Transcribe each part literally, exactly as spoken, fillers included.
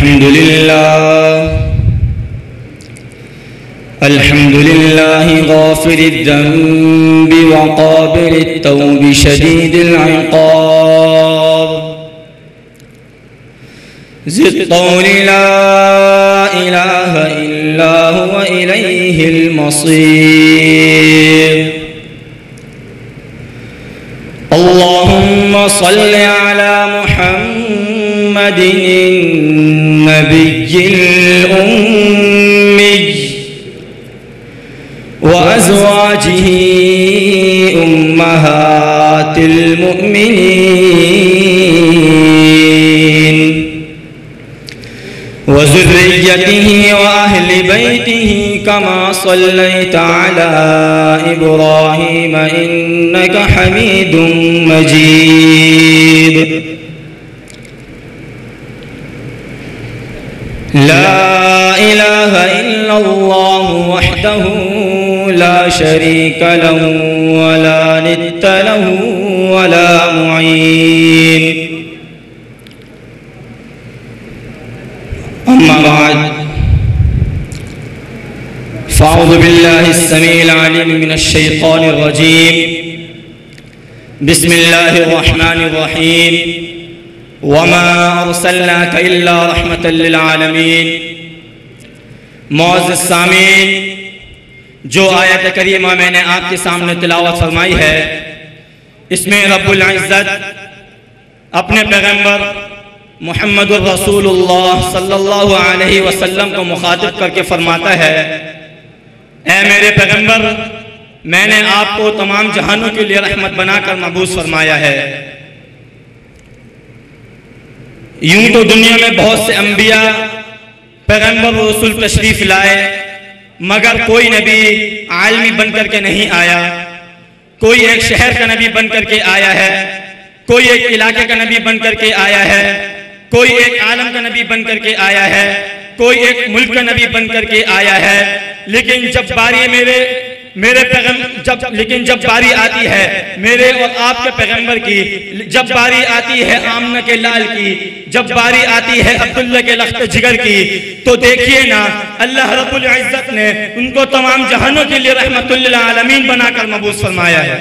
अल्हम्दुलिल्लाह अल्हम्दुलिल्लाहि गाफिरिद्दंबि व क़ाबिलित्तौबि शदीदिल इक़ाब ज़ित्तौलि ला इलाहा इल्ला हुवा इलैहिल मसीर। अल्लाहुम्मा सल्लि अला मुहम्मदिन नबिय्यिल उम्मी व अज़वाजिही उम्महातिल मुअ्मिनीन व ज़ुर्रिय्यतिही व अहलि बैतिही कमा सल्लैता अला इब्राहीम इन्नका हमीदुम मजीद। ला इलाहा इल्लल्लाहु वहदहु ला शरीका लहु व ला निद्द लहु व ला मुईन। अम्मा बाद फ़अऊज़ु बिल्लाहिस समीइल अलीम मिनश शैतानिर रजीम। बिस्मिल्लाहिर रहमानिर रहीम। वमा अरसलनाका इल्ला रहमतल लिल आलमीन। मौअज़्ज़िज़ सामीन, जो आयत करीमा मैंने आपके सामने तिलावत फरमाई है, इसमें रब्बुल इज़्ज़त अपने पैगम्बर मुहम्मदुर रसूलुल्लाह सल्लल्लाहु अलैहि वसल्लम को मुखातिब करके फरमाता है, ऐ मेरे पैगम्बर, मैंने आपको तमाम जहानों के लिए रहमत बनाकर मबूस फरमाया है। यूं तो दुनिया में बहुत से अंबिया पैगम्बर व रसूल तशरीफ लाए, मगर कोई नबी आलमी बनकर के नहीं आया। कोई एक शहर का नबी बनकर के आया है, कोई एक इलाके का नबी बनकर के आया है, कोई एक आलम का नबी बनकर के आया है, कोई एक मुल्क का नबी बनकर के आया है। लेकिन जब बारी मेरे मेरे पैगम्बर जब लेकिन जब बारी आती है मेरे और आपके पैगम्बर की, जब बारी आती है आमना के लाल की, जब बारी आती है अब्दुल्ला के लख्त जिगर की, तो देखिए ना, अल्लाह रब्बुल इज़्ज़त ने उनको तमाम जहानों के लिए रहमतुल लिल आलमीन बनाकर मबूस फरमाया है।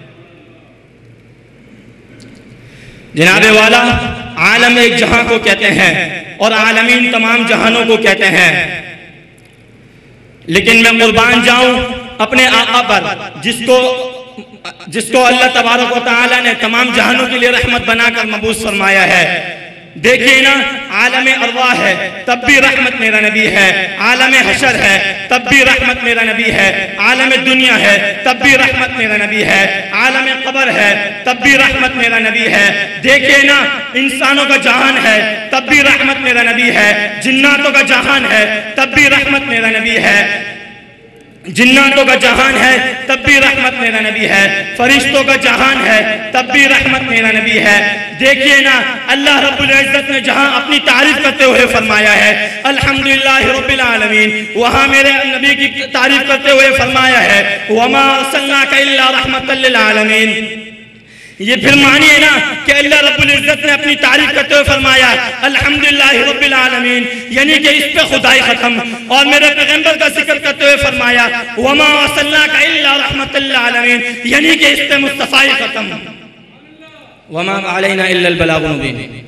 जनाबे वाला, आलम एक जहां को कहते हैं और आलमीन तमाम जहानों को कहते हैं। लेकिन मैं कुर्बान जाऊं अपने आका पर, जिसको जिसको अल्लाह तबारक व तआला ने तमाम जहानों के लिए रहमत बनाकर मबूस फरमाया है। देखिए ना, आलम अरवाह है तब भी रहमत मेरा नबी है, आलम हशर है तब भी रहमत मेरा नबी है, आलम दुनिया है तब भी रहमत मेरा नबी है, आलम कब्र है तब भी रहमत मेरा नबी है। देखिए ना, इंसानों का जहान है तब भी रहमत मेरा नबी है, जिन्नातों का जहान है तब भी रहमत मेरा नबी है, जिन्नातों का जहान है तब भी रहमत मेरा नबी है, फरिश्तों का जहान है तब भी रहमत मेरा नबी है। देखिए ना, अल्लाह रब्बुल इज़्ज़त ने जहां अपनी तारीफ करते हुए फरमाया है अल्हम्दुलिल्लाहि रब्बिल आलमीन, वहां मेरे नबी की तारीफ करते हुए फरमाया है वमा अरसलनाका इल्ला रहमतल लिल आलमीन। ये फिर मानिए ना कि अल्लाह रब्बुल इज़्ज़त ने अपनी तारीफ करते हुए फरमाया अल्हम्दुलिल्लाहि रब्बिल आलमीन, यानी कि इस पे खुदाई खत्म, और मेरे पैगंबर का जिक्र करते हुए फरमाया वमा अरसलनाका इल्ला रहमतल लिल आलमीन, यानी कि इस पे मुस्तफ़ाई खत्म, वमा अलैना इल्लल बलागुल मुबीन।